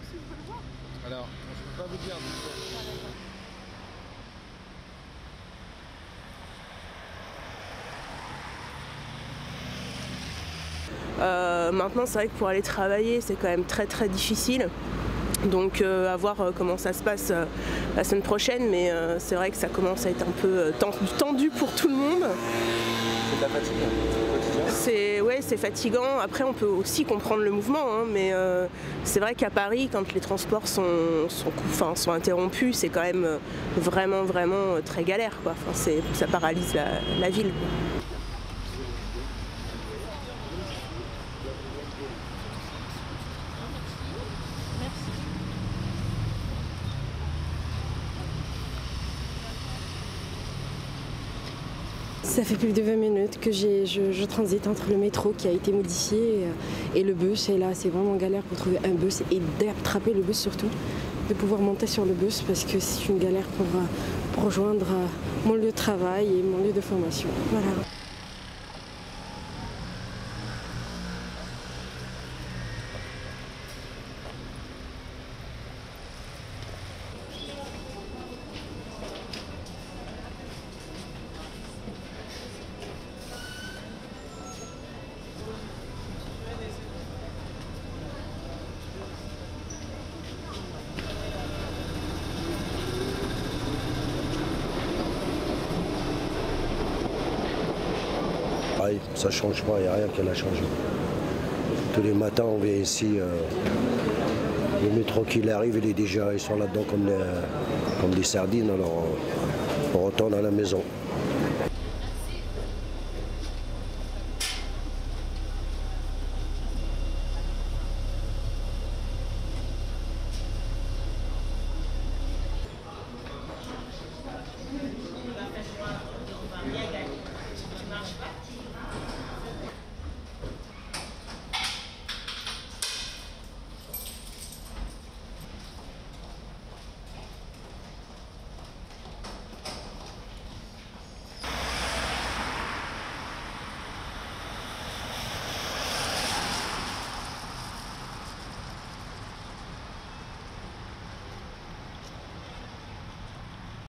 Alors, je peux pas vous dire. Maintenant, c'est vrai que pour aller travailler, c'est quand même très très difficile. Donc à voir comment ça se passe la semaine prochaine, mais c'est vrai que ça commence à être un peu tendu pour tout le monde. C'est de la fatigue au quotidien. Ouais, c'est fatigant. Après, on peut aussi comprendre le mouvement, hein, mais c'est vrai qu'à Paris, quand les transports sont interrompus, c'est quand même vraiment très galère, quoi. Enfin, ça paralyse la ville. Ça fait plus de 20 minutes que je transite entre le métro qui a été modifié et le bus. Et là, c'est vraiment galère pour trouver un bus et d'attraper le bus surtout, de pouvoir monter sur le bus parce que c'est une galère pour rejoindre mon lieu de travail et mon lieu de formation. Voilà. Pareil, ça change pas, il n'y a rien qui a changé. Tous les matins, on vient ici, le métro qui arrive, ils sont là-dedans comme des sardines, alors on retourne à la maison.